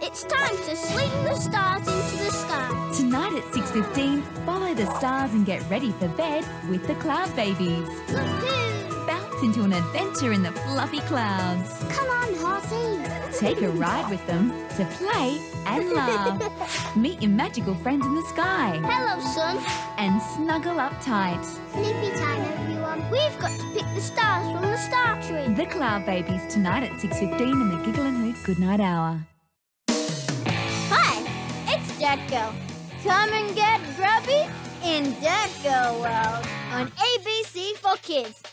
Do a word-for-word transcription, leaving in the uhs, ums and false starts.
It's time to sling the stars into the sky. Tonight at six fifteen, follow the stars and get ready for bed with the Cloud Babies. Woohoo! Bounce into an adventure in the fluffy clouds. Come on, horses. Take a ride with them to play and laugh. Meet your magical friends in the sky. Hello, son. And snuggle up tight. Sleepy time, everyone. We've got to pick the stars from the star tree. The Cloud Babies tonight at six fifteen in the Giggle and Hoot Goodnight Hour. Hi, it's Dead Girl. Come and get grubby in Dead Girl World on A B C for Kids.